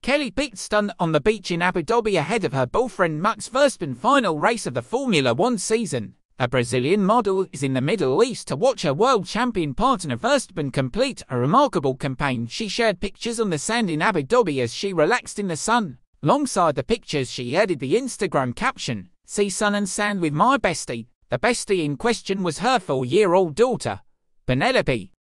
Kelly picked stunt on the beach in Abu Dhabi ahead of her boyfriend Max Verstappen final race of the Formula One season. A Brazilian model is in the Middle East to watch her world champion partner Verstappen complete a remarkable campaign. She shared pictures on the sand in Abu Dhabi as she relaxed in the sun. Alongside the pictures, she added the Instagram caption, "See sun and sand with my bestie." The bestie in question was her 4-year-old daughter, Penelope.